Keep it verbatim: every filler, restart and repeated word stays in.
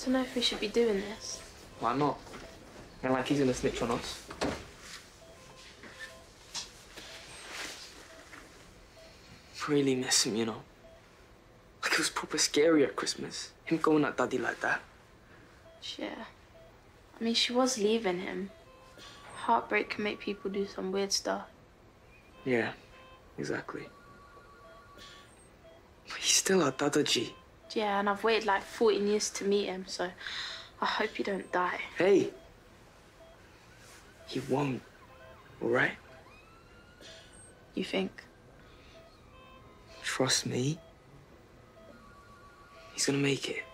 don't know if we should be doing this. Why not? Ain't like he's gonna snitch on us. Really miss him, you know. Like, it was proper scary at Christmas. Him going at Daddy like that. Yeah. I mean, she was leaving him. Heartbreak can make people do some weird stuff. Yeah, exactly. But he's still our Dada G. Yeah, and I've waited like fourteen years to meet him, so I hope you don't die. Hey! He won't, all right? You think? Trust me. He's gonna make it.